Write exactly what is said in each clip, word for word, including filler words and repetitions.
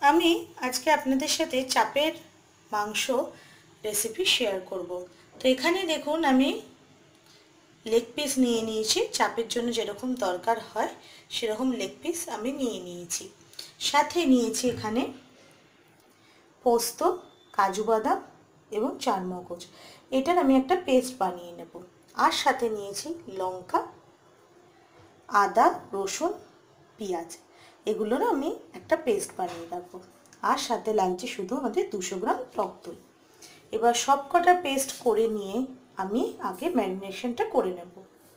আমি আজকে আপনাদের সাথে চাপের মাংস রেসিপি শেয়ার করব। তো এখানে দেখুন আমি লেগ পিস নিয়ে নিয়েছি, চাপের জন্য যেরকম দরকার হয় সেরকম লেগ পিস আমি নিয়ে নিয়েছি। সাথে নিয়েছি এখানে পোস্ত, কাজু বাদাম এবং চারমগজ। এটার আমি একটা পেস্ট বানিয়ে নেব। আর সাথে নিয়েছি লঙ্কা, আদা, রসুন, পেঁয়াজ। এগুলোর আমি একটা পেস্ট বানিয়ে রাখবো। আর সাথে লাগছে শুধু আমাদের দুশো গ্রাম টক দই। এবার সব কটা পেস্ট করে নিয়ে আমি আগে ম্যারিনেশনটা করে নেব।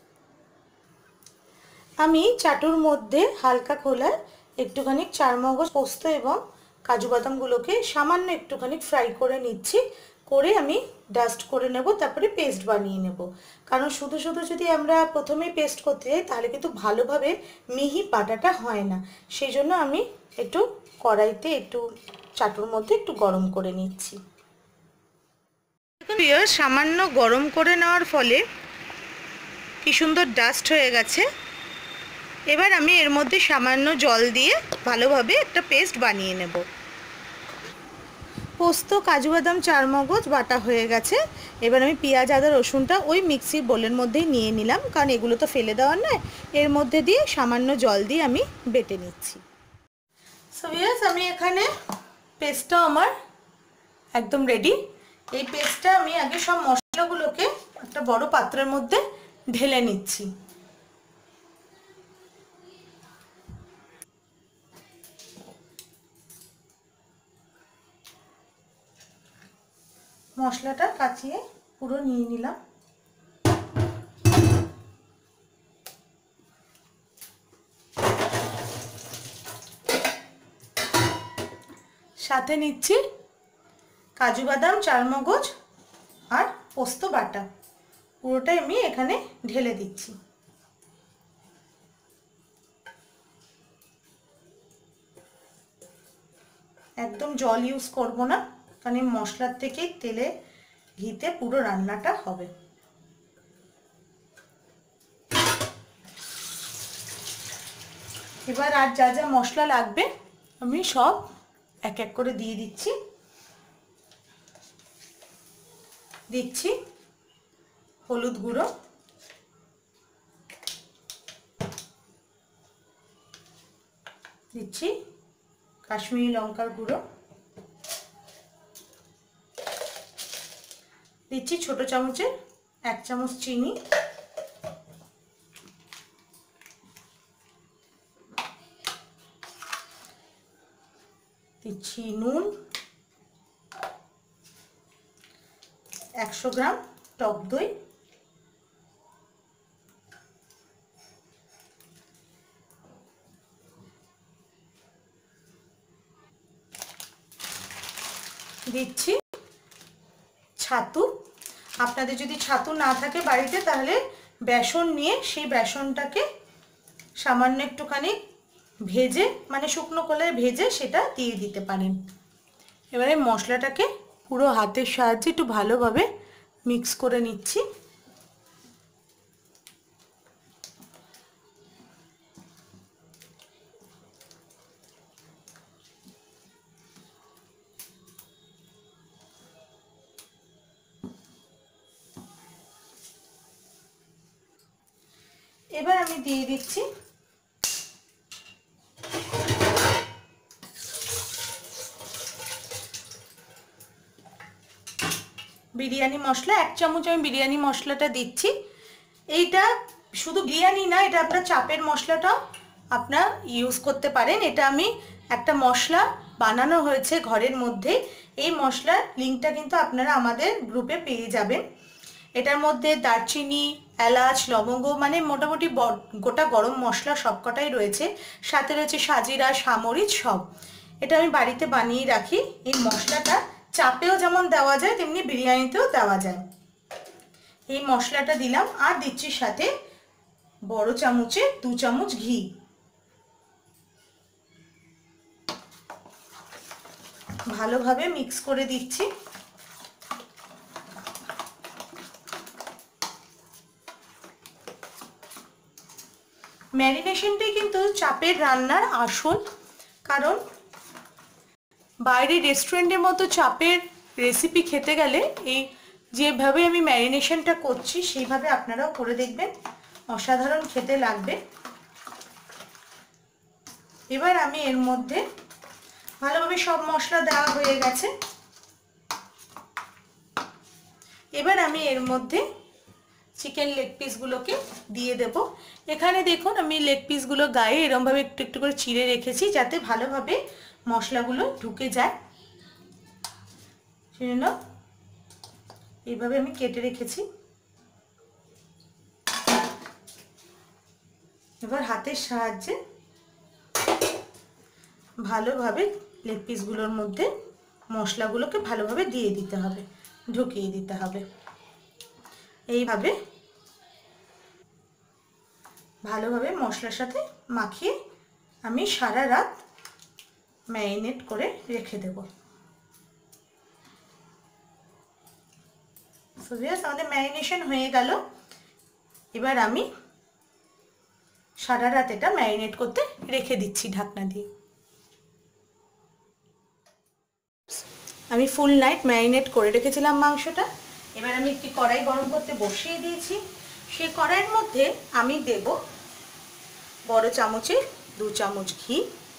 আমি চাটুর মধ্যে হালকা খোলায় একটুখানি চারমগজ, পোস্ত এবং কাজু বাদামগুলোকে সামান্য একটুখানি ফ্রাই করে নিচ্ছি। করে আমি ডাস্ট করে নেব, তারপরে পেস্ট বানিয়ে নেব। কারণ শুধু শুধু যদি আমরা প্রথমেই পেস্ট করতে যাই তাহলে কিন্তু ভালোভাবে মিহি বাটাটা হয় না। সেই জন্য আমি একটু কড়াইতে একটু চাটুর মধ্যে একটু গরম করে নিচ্ছি। সামান্য গরম করে নেওয়ার ফলে কি সুন্দর ডাস্ট হয়ে গেছে। এবার আমি এর মধ্যে সামান্য জল দিয়ে ভালোভাবে একটা পেস্ট বানিয়ে নেব। পোস্ত, কাজু বাদাম, চারমগজ বাটা হয়ে গেছে। এবার আমি পেঁয়াজ, আদা, রসুনটা ওই মিক্সির বোলের মধ্যেই নিয়ে নিলাম, কারণ এগুলো তো ফেলে দেওয়ার নয়। এর মধ্যে দিয়ে সামান্য জল দিয়ে আমি বেটে নিচ্ছি। সো ভিউয়ার্স, আমি এখানে পেস্টটা আমার একদম রেডি। এই পেস্টটা আমি আগে সব মশলাগুলোকে একটা বড় পাত্রের মধ্যে ঢেলে নিচ্ছি। মশলাটা কাচিয়ে পুরো নিয়ে নিলাম। সাথে নিচ্ছি কাজু বাদাম, চারমগজ আর পোস্ত বাটা। পুরোটাই আমি এখানে ঢেলে দিচ্ছি। একদম জল ইউজ করব না, কারণ এই মশলার থেকেই তেলে ঘিতে পুরো রান্নাটা হবে। এবার আর যা যা মশলা লাগবে আমি সব এক এক করে দিয়ে দিচ্ছি। দিচ্ছি হলুদ গুঁড়ো, দিচ্ছি কাশ্মীরি লঙ্কার গুঁড়ো, দিচ্ছি ছোট চামচের এক চামচ চিনি, দিচ্ছি নুন, একশো গ্রাম টক দই, দিচ্ছি ছাতু। আপনাদের যদি ছাতু না থাকে বাড়িতে তাহলে বেসন নিয়ে সেই বেসনটাকে সামান্য একটুখানি ভেজে, মানে শুকনো কলায় ভেজে সেটা দিয়ে দিতে পারেন। এবারে মশলাটাকে পুরো হাতের সাহায্যে একটু ভালোভাবে মিক্স করে নিচ্ছি। এবার আমি দিয়ে দিচ্ছি বিরিয়ানি মশলা। এক চামচ আমি বিরিয়ানি মশলাটা দিচ্ছি। এইটা শুধু বিরিয়ানি না, এটা আপনার চাপের মশলাটাও আপনার ইউজ করতে পারেন। এটা আমি একটা মশলা বানানো হয়েছে ঘরের মধ্যে। এই মশলার লিঙ্কটা কিন্তু আপনারা আমাদের গ্রুপে পেয়ে যাবেন। এটার মধ্যে দারচিনি, এলাচ, লবঙ্গ, মানে মোটামুটি গোটা গরম মশলা সবকটাই রয়েছে। সাথে রয়েছে সাজিরা, সামরিচ, সব। এটা আমি বাড়িতে বানিয়ে রাখি। এই মশলাটা চাপেও যেমন দেওয়া যায় তেমনি বিরিয়ানিতেও দেওয়া যায়। এই মশলাটা দিলাম। আর দিচ্ছি সাথে বড় চামচে দু চামচ ঘি। ভালোভাবে মিক্স করে দিচ্ছি। ম্যারিনেশনটাই কিন্তু চাপের রান্নার আসল, কারণ বাইরে রেস্টুরেন্টের মতো চাপের রেসিপি খেতে গেলে এই যেভাবে আমি ম্যারিনেশনটা করছি সেইভাবে আপনারাও করে দেখবেন, অসাধারণ খেতে লাগবে। এবার আমি এর মধ্যে ভালোভাবে সব মশলা দেওয়া হয়ে গেছে। এবার আমি এর মধ্যে চিকেন লেগ পিসগুলোকে দিয়ে দেব। এখানে দেখুন আমি লেগ পিসগুলো গায়ে এরমভাবে একটু একটু করে চিড়ে রেখেছি যাতে ভালোভাবে মশলাগুলো ঢুকে যায়। সেজন্য এইভাবে আমি কেটে রেখেছি। এবার হাতের সাহায্যে ভালোভাবে লেগ পিসগুলোর মধ্যে মশলাগুলোকে ভালোভাবে দিয়ে দিতে হবে, ঢুকিয়ে দিতে হবে। এইভাবে ভালোভাবে মশলার সাথে মাখিয়ে আমি সারা রাত ম্যারিনেট করে রেখে দেব। সো ভিউয়ার্স, আমাদের ম্যারিনেশন হয়ে গেল। এবার আমি সারা রাত এটা ম্যারিনেট করতে রেখে দিচ্ছি ঢাকনা দিয়ে। আমি ফুল নাইট ম্যারিনেট করে রেখেছিলাম মাংসটা। এবার আমি একটি কড়াই গরম করতে বসিয়ে দিয়েছি। সেই কড়াইয়ের মধ্যে আমি দেব বড় চামচে দু চামচ ঘি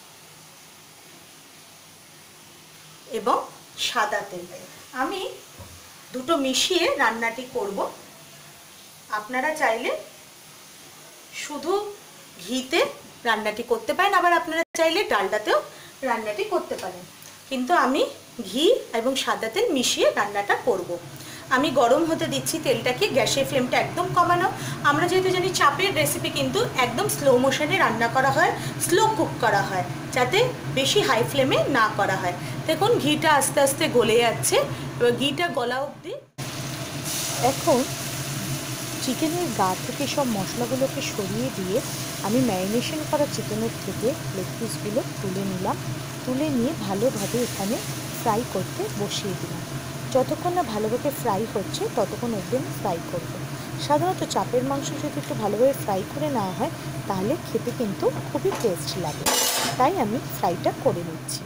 এবং সাদা তেল। আমি দুটো মিশিয়ে রান্নাটি করব। আপনারা চাইলে শুধু ঘিতে রান্নাটি করতে পারেন, আবার আপনারা চাইলে ডালডাতেও রান্নাটি করতে পারেন, কিন্তু আমি ঘি এবং সাদা তেল মিশিয়ে রান্নাটা করব। আমি গরম হতে দিচ্ছি তেলটাকে, গ্যাসের ফ্লেমটা একদম কমানো। আমরা যেহেতু জানি চাপের রেসিপি কিন্তু একদম স্লো মোশনে রান্না করা হয়, স্লো কুক করা হয়, যাতে বেশি হাই ফ্লেমে না করা হয়। দেখুন ঘিটা আস্তে আস্তে গলে যাচ্ছে। এবার ঘিটা গলা অবধি এখন চিকেনের গা থেকে সব মশলাগুলোকে সরিয়ে দিয়ে আমি ম্যারিনেশন করা চিকেনের থেকে লেগ পিসগুলো তুলে নিলাম। তুলে নিয়ে ভালোভাবে এখানে ফ্রাই করতে বসিয়ে দিলাম। যতক্ষণ না ভালোভাবে ফ্রাই হচ্ছে ততক্ষণ অবধি আমি ফ্রাই করবো। সাধারণত চাপের মাংস যদি একটু ভালোভাবে ফ্রাই করে নেওয়া হয় তাহলে খেতে কিন্তু খুবই টেস্ট লাগে, তাই আমি ফ্রাইটা করে নিচ্ছি।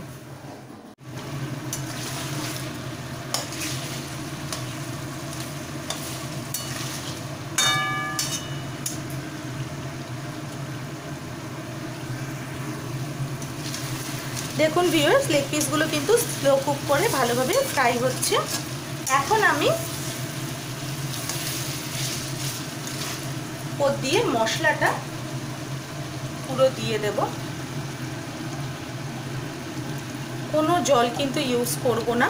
দেখুন ভিউয়ার্স, লেগ পিসগুলো কিন্তু স্লো কুক করে ভালোভাবে ফ্রাই হচ্ছে। এখন আমি ওর দিয়ে মশলাটা পুরো দিয়ে দেব। কোনো জল কিন্তু ইউজ করব না।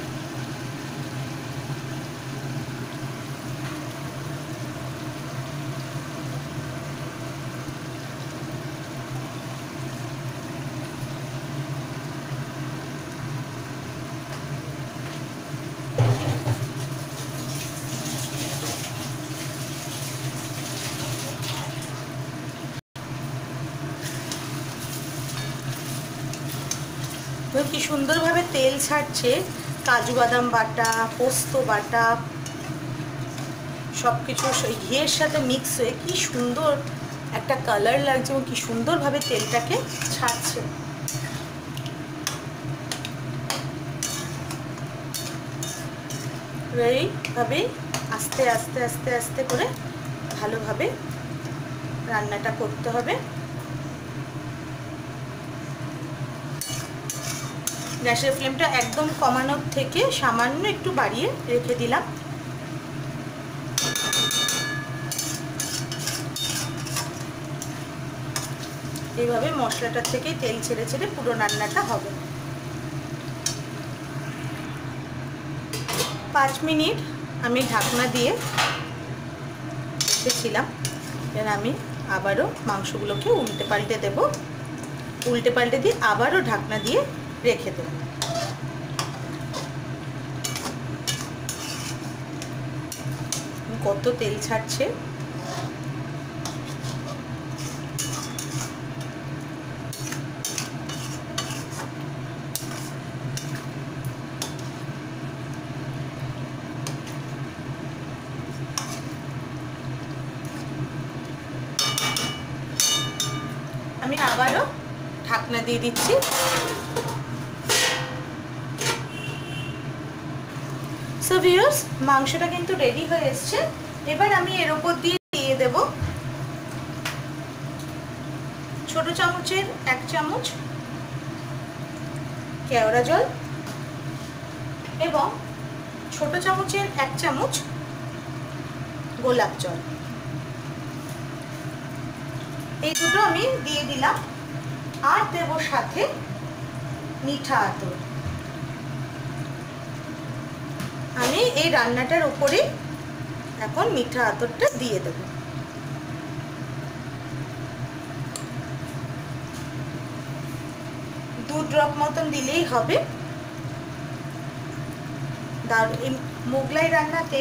কি সুন্দরভাবে তেল ছাড়ছে, কাজু বাদাম বাটা, পোস্ত বাটা সব কিছু ঘিয়ের সাথে মিক্স হয়ে কি সুন্দর একটা কালার লাগছে এবং কি সুন্দরভাবে তেলটাকে ছাড়ছে। এইভাবে আস্তে আস্তে আস্তে আস্তে করে ভালোভাবে রান্নাটা করতে হবে। গ্যাসের ফ্লেমটা একদম কমানোর থেকে সামান্য একটু বাড়িয়ে রেখে দিলাম। এইভাবে মশলাটার থেকে তেল ছেড়ে ছেড়ে পুরো রান্নাটা হবে। পাঁচ মিনিট আমি ঢাকনা দিয়ে রেখেছিলাম। এবার আমি আবারও মাংসগুলোকে উল্টে পাল্টে দেব। উল্টে পাল্টে দিয়ে আবারও ঢাকনা দিয়ে রেখে দেব। কত তেল ছাড়ছে। আমি আবারও ঢাকনা দিয়ে দিচ্ছি। সো ভিউয়ার্স, মাংসটা কিন্তু রেডি হয়ে এসছে। এবার আমি এর উপর দিয়ে দিয়ে দেব ছোট চামচের এক চামচ কেওড়া জল এবং ছোট চামচের এক চামচ গোলাপ জল। এই দুটো আমি দিয়ে দিলাম। আর দেব সাথে মিঠা আতর। আমি এই রান্নাটার উপরে এখন মিঠা আতরটা দিয়ে দেব। দু ড্রপ মতন দিলেই হবে। এই মোগলাই রান্নাতে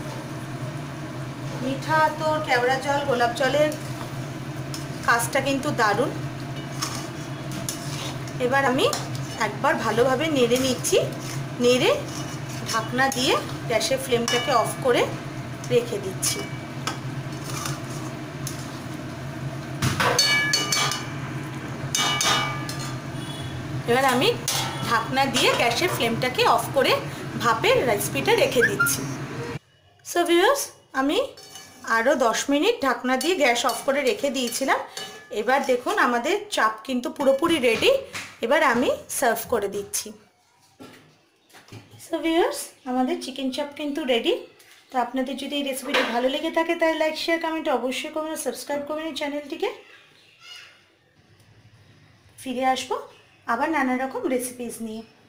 মিঠা আতর, কেওড়া জল, গোলাপ জলের কাজটা কিন্তু দারুণ। এবার আমি একবার ভালোভাবে নেড়ে নিচ্ছি। নেড়ে ঢাকনা দিয়ে গ্যাসের ফ্লেমটাকে অফ করে রেখে দিচ্ছি। এবার আমি ঢাকনা দিয়ে গ্যাসের ফ্লেমটাকে অফ করে ভাপের রেসিপিটা রেখে দিচ্ছি। সো ভিউয়ার্স, আমি আরও দশ মিনিট ঢাকনা দিয়ে গ্যাস অফ করে রেখে দিয়েছিলাম। এবার দেখুন আমাদের চাপ কিন্তু পুরোপুরি রেডি। এবার আমি সার্ভ করে দিচ্ছি। সো ভিউয়ার্স, আমাদের চিকেন চাপ কিন্তু রেডি। তো আপনাদের যদি এই রেসিপিটি ভালো লেগে থাকে তাহলে লাইক, শেয়ার, কমেন্ট অবশ্যই করবেন, সাবস্ক্রাইব করবেন এই চ্যানেলটিকে। ফিরে আসবো আবার নানা রকম রেসিপিস নিয়ে।